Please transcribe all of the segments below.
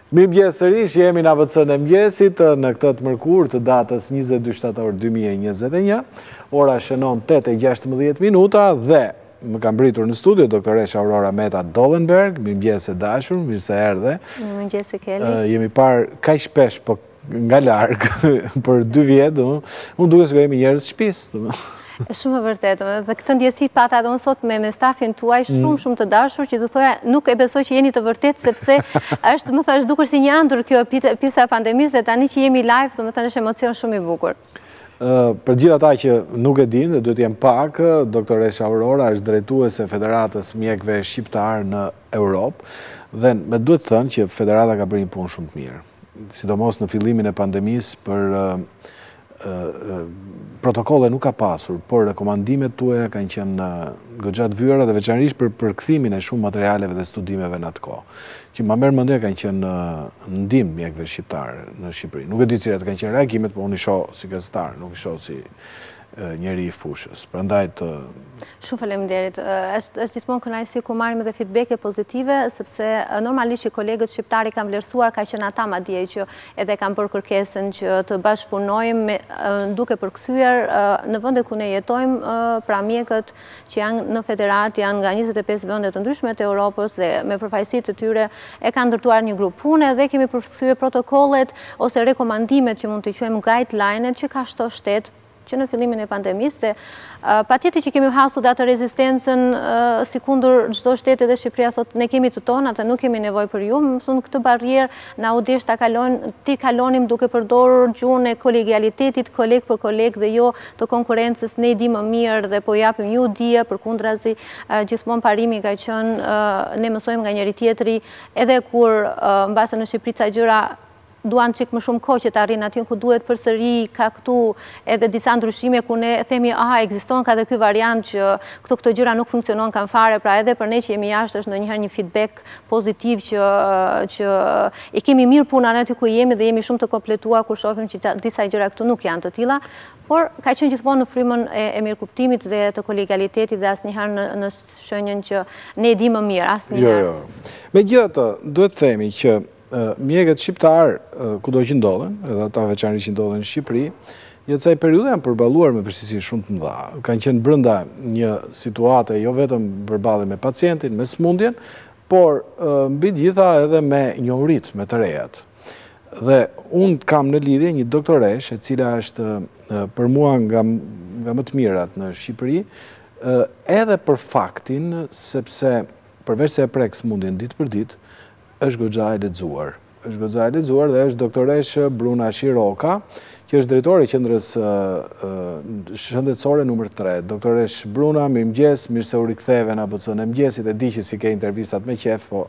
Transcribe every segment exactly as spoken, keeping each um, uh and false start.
Mirëmëngjes sërish, jemi në A B C-n e mëngjesit në këtë të mërkurë të datës njëzet e dy shtator dy mijë e njëzet e një. Ora shënon tetë e gjashtëmbëdhjetë minuta dhe më kam mbritur në studio doktoresha Aurora Meta Dollenberg. Mirëmëngjes e dashur, mirë se erdhe. Mirëmëngjes e Kelly. Jemi parë kaq shpesh, po nga larg për dy vjet, unë duket se jemi njerëz shtëpisë. Shumë e vërtetë, dhe këtë ndjesi pata edhe unë sot me me stafin tuaj shumë shumë të dashur, që të thoja nuk e besoj që jeni të vërtetë, sepse është, më thash, dukur si një ëndër kjo pjesa e pandemisë, dhe tani që jemi live, do më thënë është emocion shumë i bukur. Për gjithë ata që nuk e din dhe duhet jem pak, doktoresha Aurora është drejtuese e Federatës Mjekëve Shqiptar në Europë, dhe me duhet thënë që Federata ka bërë një punë shumë të mirë, sidomos në fillimin e pandemisë për protokolle nuk ka pasur, por rekomandimet tuaja kanë qenë goxha të vyera dhe veçanërisht për përkthimin e shumë materialeve dhe studimeve në atë kohë, që më merr mendje kanë qenë ndihmë mjekëve shqiptar në Shqipëri. Nuk e di cilat kanë qenë reagimet, por unë i shoh si gazetar, nuk i shoh si njeri i fushës. Prandaj të Shumë faleminderit. Është është gjithmonë kënaqësi kur marrim edhe feedbacke pozitive, sepse normalisht që kolegët shqiptarë kanë vlerësuar, ka qenë ata madje që edhe kanë bërë kërkesën që të bashkëpunojmë duke përkthyer në vende ku ne jetojmë, pra mjekët që janë në federat janë nga njëzet e pesë vende të ndryshme të Europës dhe me përfaqësitë të tyre e kanë ndërtuar një grup pune dhe kemi përkthyer protokollet ose rekomandimet që mund të quajmë guideline-et që ka shto shtet që në fillimin e pandemisë, dhe patjetër që kemi hasur atë rezistencën si kundër çdo shteti dhe Shqipëria thotë ne kemi të tona dhe nuk kemi nevojë për ju, më thonë këtë barrierë na u desh ta kalojnë, ti kalonim duke përdorur gjuhën e kolegialitetit, koleg për koleg dhe jo të konkurrencës, ne di më mirë dhe po japim ju dije, përkundrazi gjithmonë parimi ka qenë ne mësojmë nga njëri tjetri, edhe kur mbase në Shqipëri ca gjëra duan çik më shumë kohë që të arrin aty ku duhet përsëri, ka këtu edhe disa ndryshime ku ne themi aha ekziston ka dhe ky variant që këto këto gjëra nuk funksionon kanë fare, pra edhe për ne që jemi jashtë është ndonjëherë një feedback pozitiv që që e kemi mirë punën aty ku jemi dhe jemi shumë të kompletuar kur shohim që disa gjëra këtu nuk janë të tilla, por ka qenë gjithmonë në frymën e, e mirëkuptimit dhe të kolegialitetit dhe asnjëherë në, në shenjën që ne e di më mirë, asnjëherë. Jo, jo. Megjithatë, duhet të themi që mjekët shqiptar, kudo që ndodhen, edhe ata veçanërisht që ndodhen në Shqipëri, gjatë kësaj periudhe janë përballuar me vështirësi shumë të mëdha. Kanë qenë brenda një situate jo vetëm përballje me pacientin, me smundjen, por mbi gjitha edhe me njohurit, me të rejat. Dhe unë kam në lidhje një doktoresh, e cila është për mua nga, nga më të mirat në Shqipëri, edhe për faktin sepse përveç se e prek smundjen ditë për ditë, është goxha e lexuar. Është goxha e lexuar dhe është doktoresh Bruna Shiroka, që është drejtore e qendrës shëndetësore numër tre. Doktoresh Bruna, mirëmëngjes, mirë se u riktheve në A B C-n e mëngjesit, e di që si ke intervistat me qef, po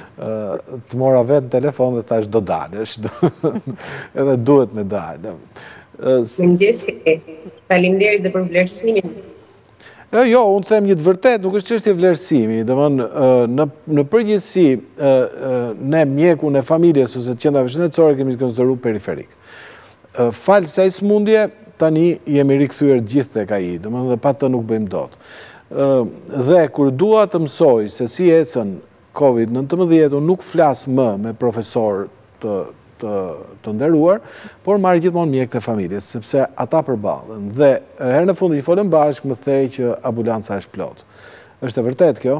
të mora vetë në telefon dhe thash do dalësh. Edhe duhet me dalë. Mirëmëngjes, faleminderit dhe për vlerësimin. Jo, unë them një të vërtet, nuk është çështje vlerësimi, domethënë në përgjithësi ne mjeku në familjes ose të qendrave shëndetësore kemi konsideruar periferik. Falë kësaj smundje, tani jemi rikthyer gjithë tek ai, domethënë dhe pa të nuk bëjmë dot. Dhe kur dua të mësoj se si ecën Covid nëntëmbëdhjetë, unë nuk flas më me profesor të Të, të nderuar, por marrë gjithmonë mjek të familjes, sepse ata përballen. Dhe herë në fundi që folëm bashkë, më thej që ambulanca është plot. Është e vërtet kjo?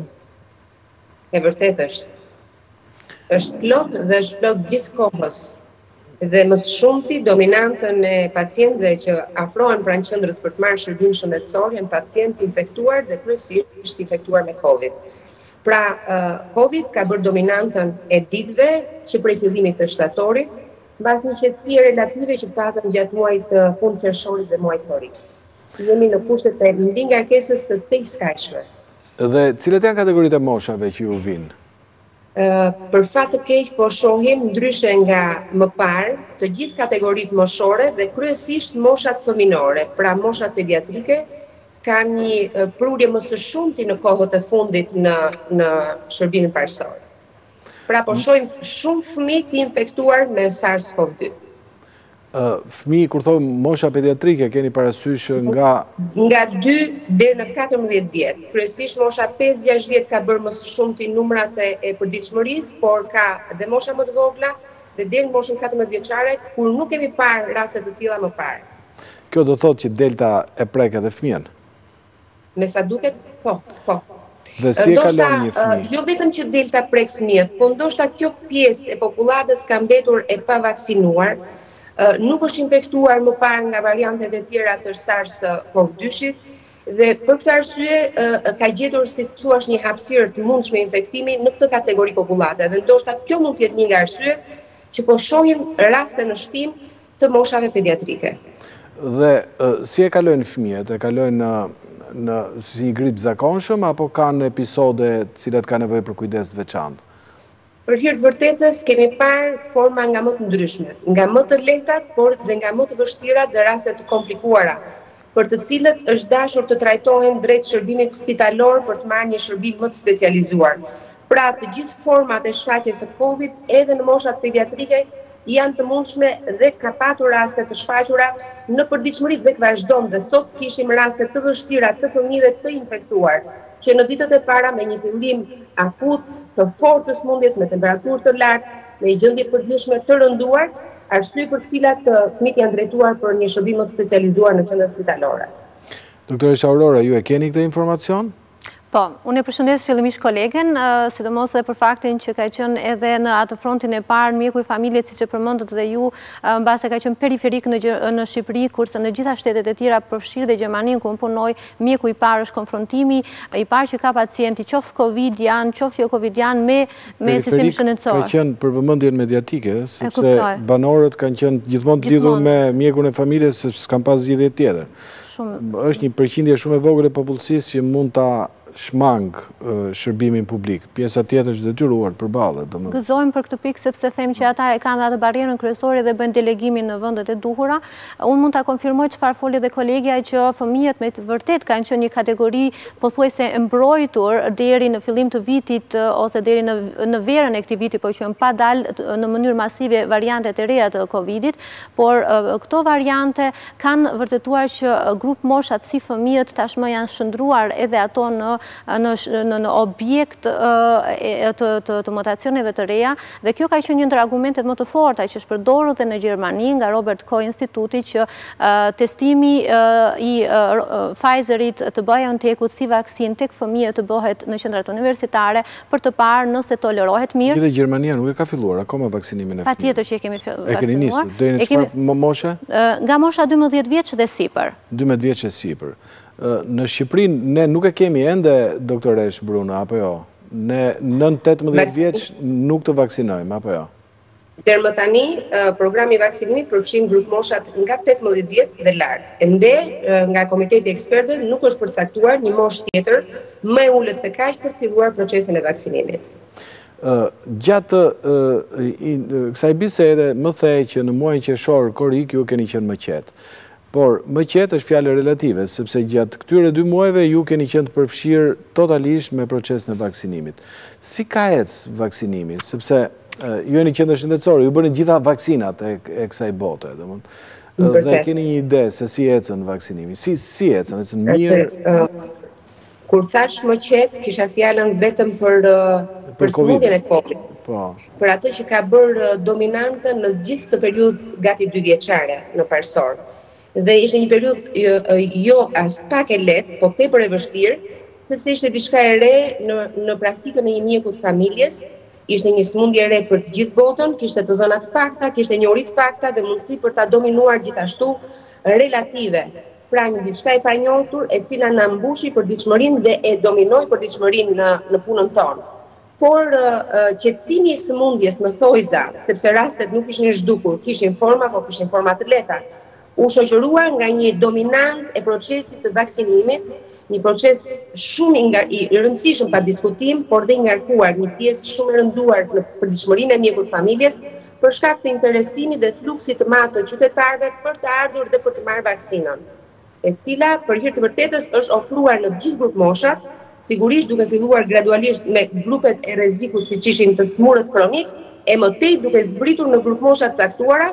E vërtet është. Është plot dhe është plot gjithë kohës. Dhe më së shumti dominantën e pacientëve që afrohen pranë qendrës për të marrë shërbim shëndetësor janë pacientë infektuar dhe kryesisht infektuar me Covid. Pra, Covid ka bërë dominantën e ditëve që prej fillimit të shtatorit, mbas një qetësie relative që patëm gjatë muajit të fund qershorit dhe muajit nëntor. Jemi në kushtet e mbi ngarkesës të thekskajshme. Dhe cilat janë kategoritë e moshave që ju vinë? Për fat të keq po shohim ndryshe nga më parë të gjithë kategoritë moshore dhe kryesisht moshat fëminore, pra moshat pediatrike, ka një prurje më së shumti në kohët e fundit në, në shërbimin parësor. Pra po shohim shumë fëmijë të infektuar me SARS-CoV dy. Fëmijë, kur thonë mosha pediatrike, keni parasysh nga... Nga dy deri në katërmbëdhjetë vjet. Kryesisht mosha pesë gjashtë vjet ka bërë më shumë ti numrat e përditshmërisë, por ka dhe mosha më të vogla dhe deri në moshën katërmbëdhjetë vjeçare, kur nuk kemi parë raste të tilla më parë. Kjo do thotë që delta e prek edhe fëmijën? Me sa duket, po, po. Dhe si e kalon një fëmijë? Jo vetëm që delta prek fëmijët, po ndoshta kjo pjesë e popullatës ka mbetur e pavaksinuar, nuk është infektuar më parë nga variantet e tjera të SARS-CoV dy-shit dhe për këtë arsye ka gjetur, si thua, një hapësirë të mundshme infektimi në këtë kategori popullate. Dhe ndoshta kjo mund të jetë një nga arsyet që po shohim raste në shtim të moshave pediatrike. Dhe si e kalojnë fëmijët? E kalojnë në si një grip zakonshëm apo kanë episode cilat ka nevojë për kujdes të veçantë? Për hir të vërtetës kemi parë forma nga më të ndryshme, nga më të lehtat, por dhe nga më të vështira dhe raste të komplikuara, për të cilët është dashur të trajtohen drejt shërbimit spitalor për të marrë një shërbim më të specializuar. Pra, të gjithë format e shfaqjes së Covid edhe në moshat pediatrike janë të mundshme dhe ka patur raste të shfaqura në përditshmëri dhe vazhdon dhe sot kishim raste të vështira të fëmijëve të infektuar, që në ditët e para me një fillim akut të fortë të sëmundjes me temperaturë të lartë, me një gjendje përditshme të rënduar, arsye për të cilat fëmijët janë drejtuar për një shërbim më të specializuar në qendra spitalore. Doktoresha Aurora, ju e keni këtë informacion? Po, unë e përshëndes fillimisht kolegen, sidomos edhe për faktin që ka qenë edhe në atë frontin e parë mjeku i familjes, siç e përmendët dhe ju, mbase ka qenë periferik në në Shqipëri, kurse në gjitha shtetet e tjera, përfshirë dhe Gjermaninë ku unë punoj, mjeku i parë është konfrontimi i parë që ka pacienti qoftë Covid janë, qoftë jo Covid janë me me sistemin shëndetësor. Ka qenë për vëmendjen mediatike, sepse banorët kanë qenë gjithmonë të lidhur me mjekun e familjes, sepse s'kan pas zgjidhje tjetër. Është një përqindje shumë e vogël e popullsisë që mund ta shmang shërbimin publik. Pjesa tjetër është detyruar të përballet. Gëzojmë për këtë pikë sepse them që ata e kanë atë barrierën kryesore dhe bëjnë delegimin në vendet e duhura. Unë mund ta konfirmoj çfarë foli dhe kolegja që fëmijët me të vërtet kanë qenë një kategori pothuajse e mbrojtur deri në fillim të vitit ose deri në në verën e këtij viti, po që pa dalë në mënyrë masive variantet e reja të Covidit, por këto variante kanë vërtetuar që grup moshat si fëmijët tashmë janë shndruar edhe ato në Në, në, në objekt uh, të, të, të mutacioneve të reja dhe kjo ka qenë një ndër argumentet më të forta që është përdorur dhe në Gjermani nga Robert Koch Instituti që uh, testimi uh, i uh, Pfizerit të BioNTech-ut si vaksin tek fëmijët të bëhet në qendrat universitare për të parë nëse tolerohet mirë. Gjithë Gjermania nuk e ka filluar akoma vaksinimin e fëmijëve. Patjetër që e kemi vaksinuar. E keni nisur deri në çfarë moshe? Uh, nga mosha dymbëdhjetë vjeç dhe sipër. dymbëdhjetë vjeç e sipër. Në Shqipërinë ne nuk e kemi ende, doktoresh Bruna, apo jo? Ne nën tetëmbëdhjetë vjeç nuk të vaksinojmë, apo jo? Deri më tani, programi i vaksinimit përfshin grup moshat nga tetëmbëdhjetë vjet dhe lart. Ende nga komiteti i ekspertëve nuk është përcaktuar një moshë tjetër më e ulët se kaq për të filluar procesin e vaksinimit. Gjatë kësaj bisede më thej që në muajin qershor korrik ju keni qenë më qetë. Por, më qetë është fjallë relative, sepse gjatë këtyre dy muajve ju keni qenë të përfshirë totalisht me procesin e vaksinimit. Si ka ecë vaksinimi? Sepse ju e një qendër shëndetësore, ju bërë gjitha vaksinat e, e kësaj bote, dhe, dhe keni një ide se si ecën vaksinimi. Si, si ecën, ecën mirë? Kur thash më qetë, kisha fjallën vetëm për, për sëmundjen e Covid. Po. Për atë që ka bërë dominantën në gjithë të periudhë gati dy vjeçare në parsor. Dhe ishte një periudhë jo, jo as pak e lehtë, po tepër e vështirë, sepse ishte diçka e re në, në praktikën e një mjeku të familjes, ishte një sëmundje e re për të gjithë botën, kishte të dhëna të pakta, kishte njohuri të pakta dhe mundësi për ta dominuar gjithashtu relative. Pra një diçka e panjohur e cila na mbushi përditshmërinë dhe e dominoi përditshmërinë në, në punën tonë. Por uh, qetësimi i sëmundjes në thojza, sepse rastet nuk ishin zhdukur, kishin forma, po kishin forma të lehta, u shoqëruar nga një dominant e procesit të vaksinimit, një proces shumë i rëndësishëm pa diskutim, por dhe ngarkuar një pjesë shumë e rënduar në përditshmërinë e mjekut familjes, për shkak të interesimit dhe fluksit të madh të qytetarëve për të ardhur dhe për të marrë vaksinën, e cila për hir të vërtetës është ofruar në gjithë grup moshat, sigurisht duke filluar gradualisht me grupet e rrezikut siç ishin të smurët kronik, e mëtej duke zbritur në grup mosha të caktuara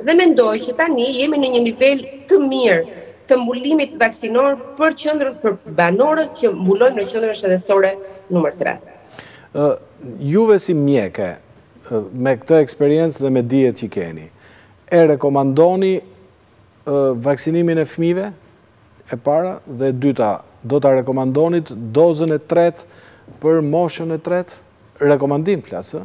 Dhe mendoj që tani jemi në një nivel të mirë të mbulimit vaksinor për qendrën për banorët që mbulojnë në qendrën shëndetësore numër tre. Uh, juve si mjeke, uh, me këtë eksperiencë dhe me dijet që keni, e rekomandoni uh, vaksinimin e fëmijëve e para dhe e dyta, do ta rekomandonit dozën e tretë për moshën e tretë? Rekomandim flasë?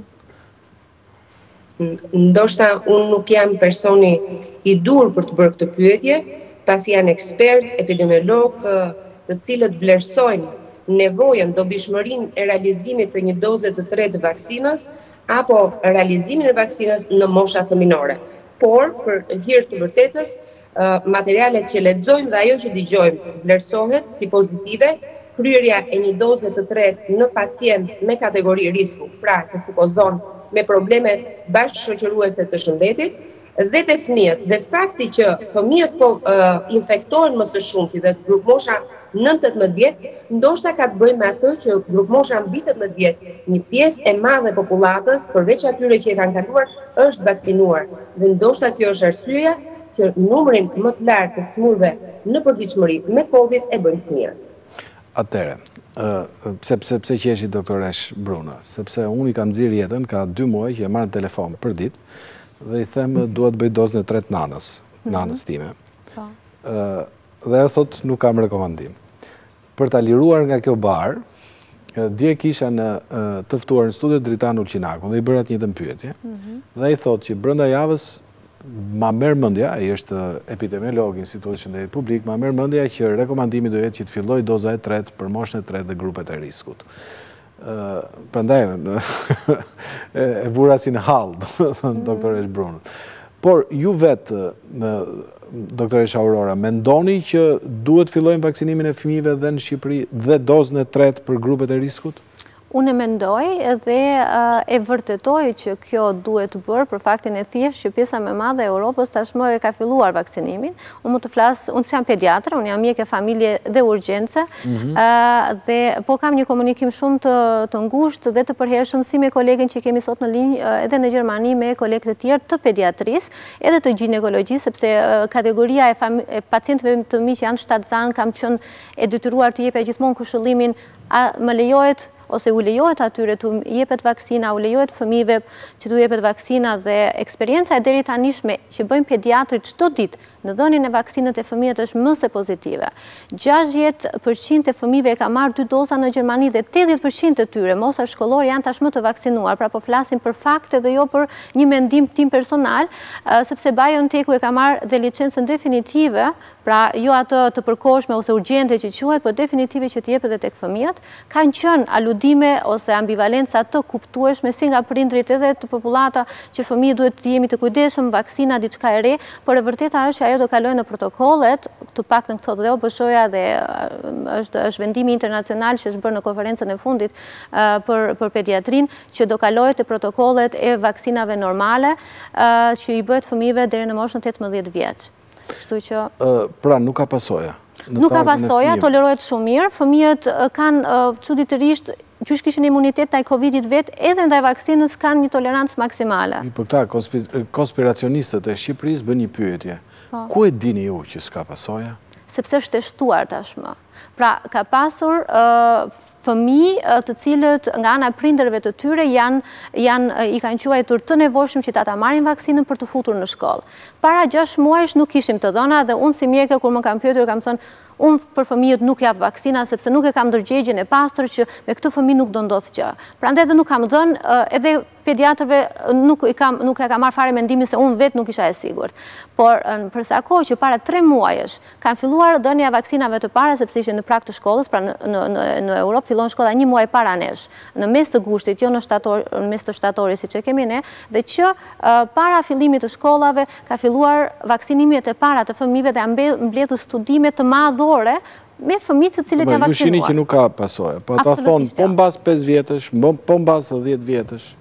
Ndoshta unë nuk jam personi i dur për të bërë këtë pyetje, pasi janë ekspert, epidemiolog, të cilët vlerësojnë nevojën, dobishmërinë e realizimit të një doze të tretë të vaksinës apo realizimin e vaksinës në mosha fëminore. Por, për hir të vërtetës, materialet që lexojmë dhe ajo që dëgjojmë vlerësohet si pozitive. Kryerja e një doze të tretë në pacient me kategori risku, pra që supozon me probleme bashkëshoqëruese të shëndetit, dhe të fëmijët. Dhe fakti që fëmijët po uh, infektohen më së shumti dhe grup mosha nëntë tetëmbëdhjetë vjet, ndoshta ka të bëjë me atë që grup mosha mbi tetëmbëdhjetë vjet, një pjesë e madhe e popullatës, përveç atyre që e kanë kaluar, është vaksinuar. Dhe ndoshta kjo është arsyeja që numrin më të lartë të smurve në përditshmëri me Covid e bëjnë fëmijët. Atëre, sepse pse qeshi doktoresh Bruna, sepse unë i kam nxjerr jetën ka dy muaj që e marr në telefon për ditë dhe i them duhet bëj dozën e tretë nanës, nanës time. Dhe e thot nuk kam rekomandim. Për ta liruar nga kjo barë, dje kisha në të ftuar në studio Dritan Ulqinakun dhe i bëra të njëjtën pyetje. Dhe ai thot që brenda javës ma merr mendja, ai është epidemiolog i Institutit Shëndetit Publik, ma merr mendja që rekomandimi do jetë që të filloj doza e tretë për moshën e tretë dhe grupet e riskut. Uh, Prandaj e vura si në hall, doktoresh Brun. Por ju vetë, doktoresh Aurora, mendoni që duhet fillojmë vaksinimin e fëmijëve dhe në Shqipëri dhe dozën e tretë për grupet e riskut? Unë mendoj dhe uh, e vërtetoj që kjo duhet të bërë për faktin e thjesht që pjesa më e madhe e Europës tashmë e ka filluar vaksinimin. Unë mund të flas, unë jam pediatër, unë jam mjeke familje dhe urgjence, mm-hmm. uh, dhe por kam një komunikim shumë të, të ngushtë dhe të përhershëm si me kolegën që kemi sot në linjë uh, edhe në Gjermani me kolegë të tjerë të pediatrisë, edhe të ginekologjisë, sepse uh, kategoria e, e pacientëve të mi që janë shtatzanë kam qenë e detyruar të jepja gjithmonë këshillimin a më lejohet ose u lejohet atyre të jepet vaksina, u lejohet fëmijëve që të jepet vaksina dhe eksperienca e deri tanishme që bëjmë pediatrit çdo ditë në dhënien e vaksinët e fëmijët është më se pozitive. gjashtëdhjetë përqind e fëmijëve e ka marrë dy doza në Gjermani dhe tetëdhjetë përqind të tyre mosa shkollore janë tashmë të vaksinuar, pra po flasim për fakte dhe jo për një mendim tim personal, uh, sepse BioNTech-u e ka marrë dhe licencën definitive, pra jo atë të përkohshme ose urgjente që quhet, por definitive që të jepet edhe tek fëmijët. Kanë qenë aludime ose ambivalenca të kuptueshme si nga prindrit edhe të popullata që fëmijët duhet të jemi të kujdesshëm, vaksina diçka e re, por e vërteta është që ajo do kalojë në protokollet, të paktën këto dhe o bëshoja dhe është, është vendimi internacional që është bërë në konferencën e fundit uh, për, për pediatrin, që do kalojë të protokollet e vaksinave normale uh, që i bëhet fëmijëve deri në moshën tetëmbëdhjetë vjeç. Kështu që uh, pra nuk ka pasoja. Nuk ka pasoja, tolerohet shumë mirë. Fëmijët kanë çuditërisht qysh kishin imunitet ndaj Covidit vet, edhe ndaj vaksinës kanë një tolerancë maksimale. Për këta konspiracionistët e Shqipërisë bën një pyetje. Ku e dini ju që s'ka pasoja? Sepse është teshtuar tashmë. Pra, ka pasur uh, fëmijë uh, të cilët nga ana e prindërve të tyre janë, janë, uh, i kanë quajtur të nevojshëm që ta ta marrin vaksinën për të futur në shkollë. Para gjashtë muajsh nuk kishim të dhëna dhe unë si mjeke kur më kam pyetur kam thënë unë për fëmijët nuk jap vaksina sepse nuk e kam ndërgjegjen e pastër që me këtë fëmijë nuk do ndodh gjë. Prandaj edhe nuk kam dhënë, uh, edhe pediatrëve nuk i kam nuk e kam marrë fare mendimin se unë vetë nuk isha e sigurt. Por uh, për sa kohë që para tre muajsh kanë filluar dhënia vaksinave të para sepse ishin në prag të shkollës, pra në në në, në Europë fillon shkolla një muaj para nesh, në mes të gushtit, jo në shtator, në mes të shtatorit siç e kemi ne, dhe që uh, para fillimit të shkollave ka filluar vaksinimiet e para të fëmijëve dhe janë mbledhur studime të madhore me fëmijë të cilët janë vaksinuar. Ju shihni që nuk ka pasojë, po ta thonë po mbas pesë vjetësh, po mbas dhjetë vjetësh.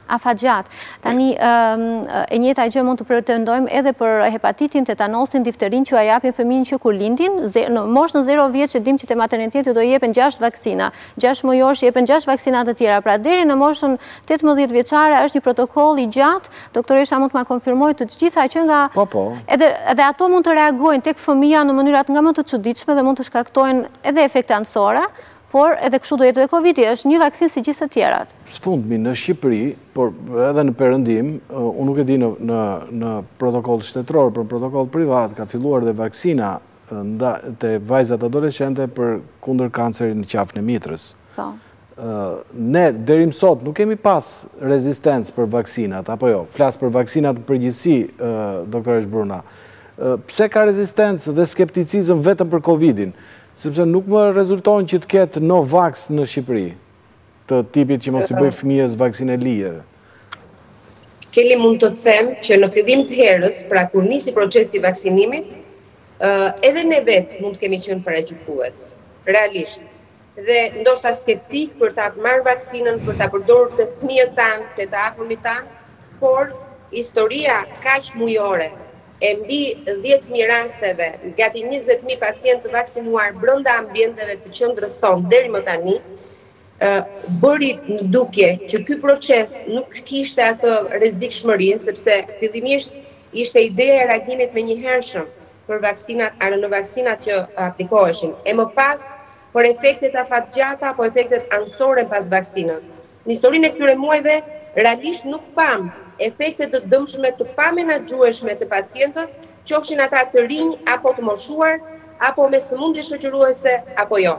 afatgjat. Tani, e njëjta gjë mund të pretendojmë edhe për hepatitin, tetanosin, difterin që a japin fëmijën që kur lindin, në moshë në zero vjeç që dim që te materniteti do jepen gjashtë vaksina, gjashtë mujor që jepen gjashtë vaksina të tjera. Pra deri në moshën tetëmbëdhjetë vjeçare është një protokoll i gjatë, doktoresha mund të ma konfirmoj të gjitha që nga Po, po. Edhe ato mund të reagojnë tek fëmia në mënyrat nga më të çuditshme dhe mund të shkaktojnë edhe efekte anësore, por edhe kështu do jetë edhe Covidi, është një vaksinë si gjithë të tjerat. Sfundmi në Shqipëri, por edhe në Perëndim, unë nuk e di në protokoll shtetëror, për protokoll privat, ka filluar dhe vaksina të vajzat adoleshente për kundër kancerit në qafën e mitrës. Ne, derim sot, nuk kemi pas rezistencë për vaksinat, apo jo, flasë për vaksinat në përgjithësi, doktoresh Bruna. Pse ka rezistencë dhe skepticizëm vetëm për Covidin? Sepse nuk më rezulton që të ketë Novavax në Shqipëri, të tipit që mos i bëj fëmijës vaksinë e lije. Keli mund të them që në fillim të herës, pra kur nisi procesi vaksinimit, edhe ne vetë mund të kemi qenë paragjykues, realisht. Dhe ndoshta skeptik për ta marrë vaksinën, për ta përdorur të fëmijët tanë, të të afërmit tanë, por historia kaq mujore e mbi dhjetë mijë rasteve, gati njëzet mijë pacientë të vaksinuar brenda ambienteve të qendrës tonë deri më tani, bëri në dukje që ky proces nuk kishte atë rrezikshmërinë, sepse fillimisht ishte ideja e reagimit me njëhershëm për vaksinat, R N A vaksinat që aplikoheshin, e më pas për efektet afatgjata apo efektet anësore pas vaksinës. Në historinë e këtyre muajve, realisht nuk pam efekte të dëmshme të pamenaxhueshme të pacientët, qofshin ata të rinj apo të moshuar, apo me sëmundje shoqëruese apo jo.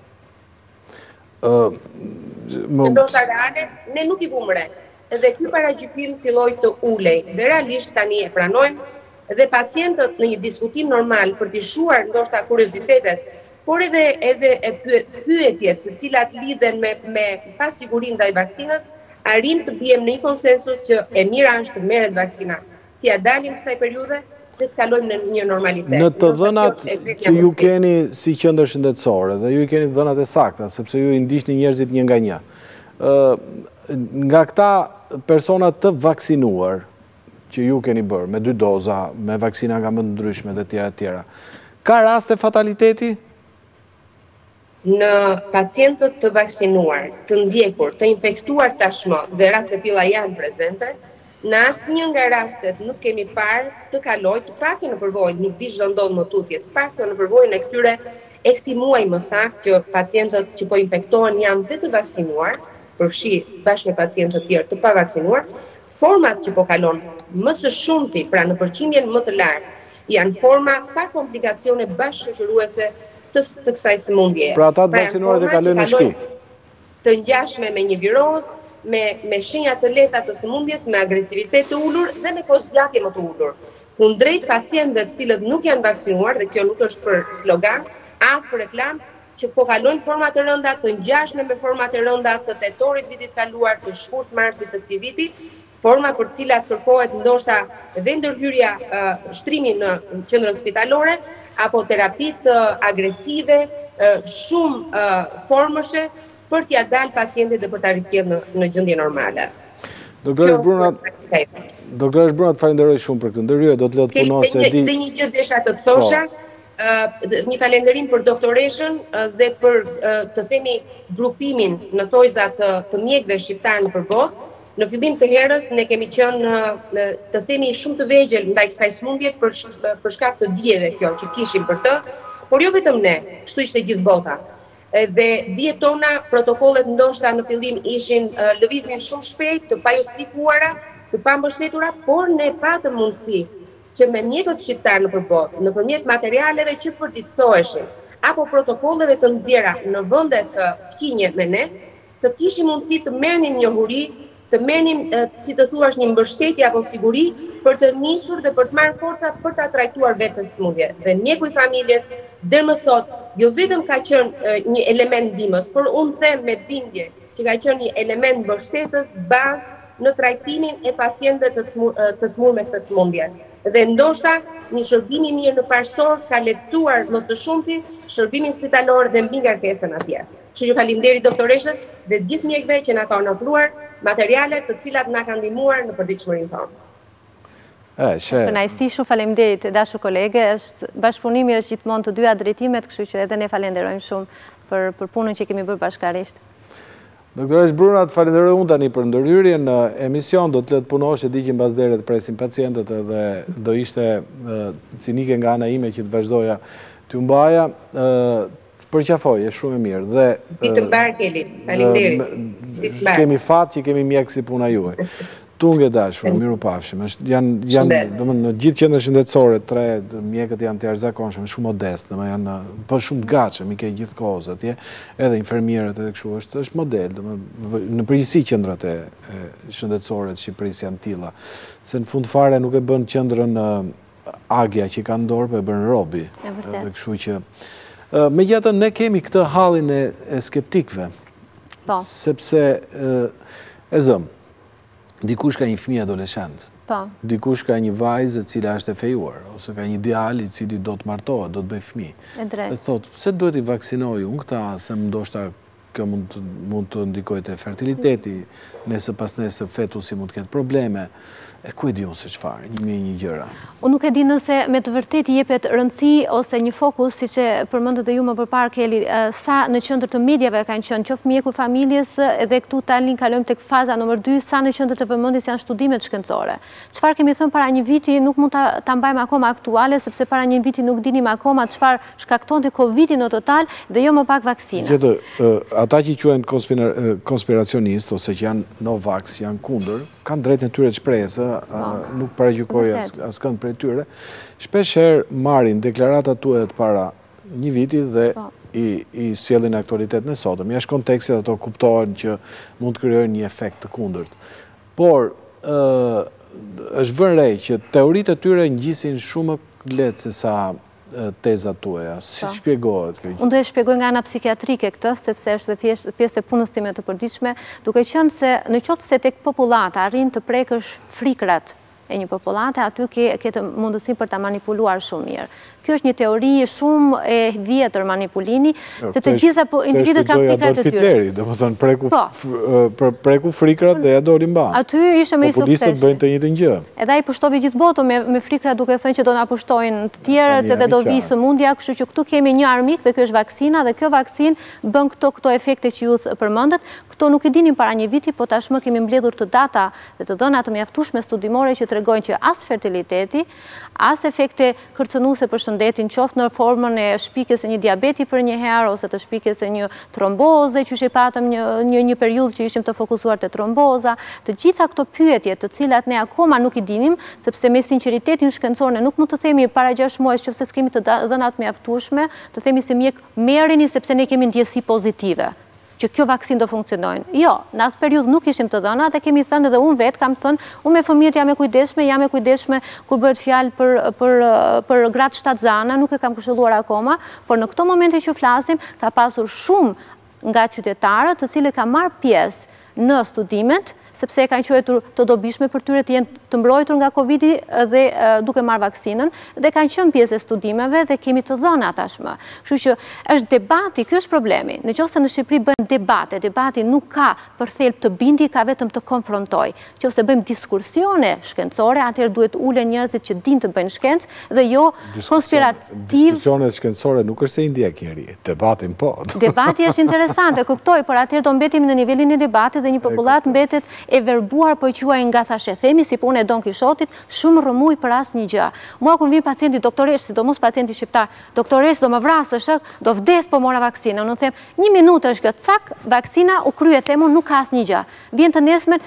Në ndoshta reale, ne nuk i vëmë re. Dhe ky paragjykim filloi të ulej. Dhe realisht tani e pranojmë dhe pacientët në një diskutim normal për të shuar ndoshta kuriozitetet, por edhe edhe pyetjet të cilat lidhen me me pasigurinë ndaj vaksinës, arrim të bjem në një konsensus që e mira është të merret vaksina. T'ja dalim kësaj periudhe dhe të kalojmë në një normalitet. Në të dhënat që ju keni si qendër shëndetësore dhe ju keni dhënat e sakta, sepse ju i ndiqni njerëzit një nga një. Nga këta personat të vaksinuar që ju keni bërë me dy doza, me vaksina nga më të ndryshme dhe tjera tjera, ka raste fataliteti? Në pacientët të vaksinuar, të ndjekur, të infektuar tashmë dhe raste tilla janë prezente, në asnjë nga rastet nuk kemi parë të kaloj, të paktën në përvojë, nuk di çdo ndodh më tutje, të paktën në përvojën e këtyre e këtij muaji më saktë që pacientët që po infektohen janë dhe të vaksinuar, përfshi bashkë me pacientë të tjerë të pavaksinuar, format që po kalon më së shumti, pra në përqindjen më të lartë, janë forma pa komplikacione bashkëshoqëruese të kësaj sëmundje. Pra ata të vaksinuar e kalojnë në shtëpi. Të ngjashme me një viroz, me me shenja të lehta të sëmundjes, me agresivitet të ulur dhe me kozgjatje më të ulur. Kundrejt pacientëve të cilët nuk janë vaksinuar, dhe kjo nuk është për slogan, as për reklam, që po kalojnë forma të rënda, të ngjashme me forma të rënda të tetorit vitit kaluar, të shkurt marsit të këtij viti, forma për cilat kërkohet ndoshta dhe ndërhyrja shtrimi në qendrën spitalore, apo terapit agresive, shumë formëshe për t'ja dalë pacientit dhe për t'a risjedhë në gjendje normale. Doktoresh Bruna, doktoresh Bruna, të falenderoj shumë për këtë ndërhyrje, do të lë të punosh se di. Dhe një gjë desha të të thosha, një falenderim për doktoreshën dhe për të themi grupimin në thojzat të mjekëve shqiptar në përbot. Në fillim të herës ne kemi qenë të themi shumë të vegjël ndaj kësaj sëmundje për për shkak të dijeve kjo që kishim për të, por jo vetëm ne, kështu ishte gjithë bota. Dhe dijet tona, protokollet ndoshta në fillim ishin lëviznin shumë shpejt, të pajustifikuara, të pambështetura, por ne patëm mundësi që me mjekët shqiptar në përbot, nëpërmjet materialeve që përditësoheshin, apo protokolleve të nxjerra në vende të fqinje me ne, të kishim mundësi të merrnim njohuri, të merrnim, si të thuash, një mbështetje apo siguri për të nisur dhe për të marrë forca për ta trajtuar vetën sëmundje. Dhe mjeku i familjes deri më sot jo vetëm ka qenë një element ndihmës, por unë them me bindje që ka qenë një element mbështetës bazë në trajtimin e pacientëve të smur me këtë sëmundje. dhe ndoshta një shërbim i mirë në parsor ka lehtësuar më së shumti shërbimin spitalor dhe mbi ngarkesën atje. Kështu që faleminderit doktoreshës dhe gjithë mjekëve që na kanë ofruar materiale të cilat na kanë ndihmuar në përditshmërinë tonë. Kënaqësi, shumë faleminderit dashur kolege, është bashkëpunimi është gjithmonë të dyja drejtimet, kështu që edhe ne falenderojmë shumë për për punën që kemi bërë bashkërisht. Doktoresh Bruna, të falenderoj unë tani për ndërhyrjen në emision, do të letë punosh, e di që mbas dere të presin pacientët dhe do ishte cinike nga ana ime që të vazhdoja të mbaja, përqafoj, e shumë e mirë. Dhe ditë mbar Keli, faleminderit. Kemi fat që kemi mjek si puna juaj. Tunge dashur, miru pafshim. Janë, në gjithë qendrat shëndetësore, tre mjekët janë të jashtëzakonshëm, shumë modest, janë po shumë të gatshëm, i ke gjithë kohës atje, edhe infermierët edhe kështu, është është model, në përgjithësi qendrat e shëndetësore të Shqipërisë janë tilla. Se në fund fare nuk e bën qendrën Agja që ka në dorë, po e bën Robi. Edhe kështu që megjithatë ne kemi këtë hallin e skeptikëve. Po. Sepse e zëm dikush ka një fëmijë adoleshent, dikush ka një vajzë e cila është e fejuar, ose ka një djalë i cili do të martohet, do të bëj fëmijë. Dhe thotë, pse duhet i vaksinoj unë këta, se ndoshta kjo mund të ndikojë te fertiliteti, nëse pas nëse fetusi mund të ketë probleme. E ku e di unë se çfarë, një me një gjëra. Unë nuk e di nëse me të vërtet i jepet rëndësi ose një fokus, siç e përmendët dhe ju më përpara Keli, sa në qendër të mediave kanë qenë qoftë mjeku i familjes, edhe këtu tani kalojmë tek faza numër dy, sa në qendër të vëmendjes janë shtudimet shkencore. Çfarë kemi thënë para një viti nuk mund ta, ta mbajmë akoma aktuale, sepse para një viti nuk dinim akoma çfarë shkaktonte Covidi në total dhe jo më pak vaksina. Gjithë, ata që quhen konspiracionistë ose që janë no-vax, janë kundër, kanë drejtën e tyre të shprehjes, nuk paragjykoj askënd prej tyre, shpeshherë marrin deklaratat tuaja të para një viti dhe i sjellin aktualitetin e sotëm. Jashtë kontekstit ato kuptohen që mund të krijojnë një efekt të kundërt. Por është vënë re që teoritë e tyre ngjisin shumë më lehtë se sa tezat tuaja. Si shpjegohet kjo gjë? Unë do e shpjegoj nga ana psikiatrike këtë, sepse është thjesht pjesë e punës time të përditshme, duke qenë se në qoftë se tek popullata arrin të prekësh frikrat e një popullate, aty ke të mundësi për ta manipuluar shumë mirë. Kjo është një teori shumë e vjetër manipulimi, se të gjitha individët kanë frikrat e tyre. Hitleri, domethënë preku frikrat dhe ja doli mban. Aty ishte më i suksesshëm. Populistët bëjnë të njëjtën gjë. Edhe ai pushtovi gjithë botën me me frikra duke thënë që do na pushtojnë të tjerët edhe do vi sëmundja, kështu që këtu kemi një armik dhe kjo është vaksina dhe kjo vaksinë bën këto këto efekte që ju përmendët. Këto nuk e dinim para një viti, po tashmë kemi mbledhur të data dhe të dhëna të mjaftueshme studimore që tregojnë që as fertiliteti, as efekte kërcënuese për shëndetin, qoftë në formën e shpikjes së një diabeti për një herë ose të shpikjes së një tromboze, që e patëm një një, një periudhë që ishim të fokusuar te tromboza. Të gjitha këto pyetje, të cilat ne akoma nuk i dinim, sepse me sinqeritetin shkencor ne nuk mund të themi para gjashtë muajsh nëse s'kemi të dhënat mjaftueshme, të themi se mjek merrini sepse ne kemi ndjesi pozitive që kjo vaksinë do funksionojnë. Jo, në atë periudhë nuk ishim të dhëna, dhe kemi thënë edhe unë vetë, kam thënë, unë me fëmijët jam e kujdesshme, jam e kujdesshme kur bëhet fjalë për, për, për gratë shtatzana, nuk e kam këshilluar akoma, por në këto momente që flasim, ka pasur shumë nga qytetarët të cilët kanë marrë pjesë në studimet, sepse e kanë quajtur të dobishme për tyre të jenë të mbrojtur nga Covidi dhe duke marrë vaksinën, dhe kanë qenë pjesë e studimeve dhe kemi të dhëna tashmë. Kështu që është debati, ky është problemi. Nëse në Shqipëri bëjmë debate, debati nuk ka për thelb të bindi, ka vetëm të konfrontoj. Nëse bëjmë diskursione shkencore, atëherë duhet ulen njerëzit që dinë të bëjnë shkencë dhe jo konspirativ. Diskursionet shkencore nuk është se i ndjek njëri, debatin po. Debati është interesante, kuptoj, por atëherë do mbetemi në nivelin e debatit dhe një popullat mbetet e verbuar, po i quaj nga thashe themi, si punë e Don Kishotit, shumë rrëmuj për asë një gjë. Mua kur vjen pacienti doktoresh, sidomos pacienti shqiptar, doktoresh do më vrasësh, do vdes po mora vaksinë. Unë them, një minutë është gëtë cak, vaksina u krye, themu nuk ka asë një gjë. Vjen të nesmen,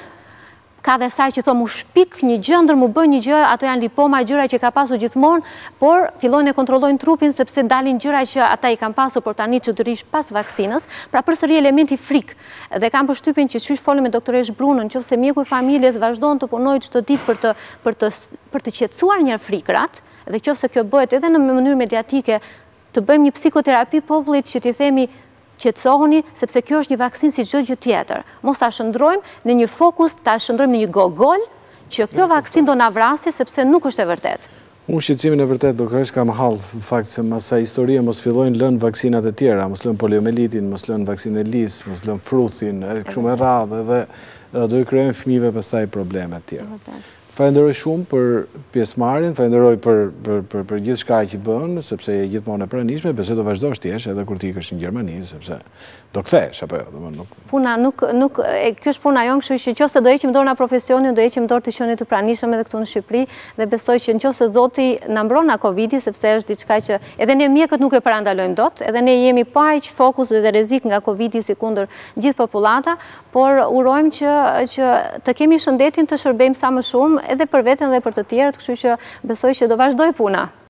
ka dhe saj që thonë mu shpik një gjëndër, mu bën një gjë, ato janë lipoma, gjëra që ka pasu gjithmonë, por fillojnë e kontrollojnë trupin, sepse dalin gjëra që ata i kanë pasu, por tani që të rish pas vaksinës, pra përsëri elementi frik. Dhe kam përshtypjen që qysh folën me doktoresh Brunën, nëse mjeku i familjes vazhdon të punojë çdo ditë për të për të për të qetësuar një frikrat, dhe nëse kjo bëhet edhe në mënyrë mediatike, të bëjmë një psikoterapi popullit që t'i themi qetësohuni, sepse kjo është një vaksinë si çdo gjë tjetër. Mos ta shndrojmë në një fokus, ta shndrojmë në një gogol që kjo vaksin do na vrasë sepse nuk është e vërtet. Unë shqetësimin e vërtet, doktoresh, kam hall fakt se masa historie mos fillojnë lënë vaksinat e tjera, mos lënë poliomelitin, mos lënë vaksinë e lis, mos lënë fruthin, edhe kështu me radhë, edhe do i krijojnë fëmijëve pastaj probleme të tjera. Falenderoj shumë për pjesëmarrjen, falenderoj për për për, për gjithçka që bën, sepse je gjithmonë e pranishme, besoj do vazhdosh të jesh edhe kur ti ikesh në Gjermani, sepse do kthehesh apo jo, domethënë nuk. Puna nuk nuk e kjo është puna jon, kështu që nëse do heqim dorë nga profesioni, do heqim dorë të qenies të pranishëm edhe këtu në Shqipëri dhe besoj që nëse Zoti na mbron nga Covidi, sepse është diçka që edhe ne mjekët nuk e parandalojmë dot, edhe ne jemi pa aq fokus dhe rrezik nga Covidi si kundër gjithë popullata, por urojmë që që të kemi shëndetin të shërbejmë sa më shumë edhe për veten dhe për të tjerët, kështu që besoj që do vazhdoj puna.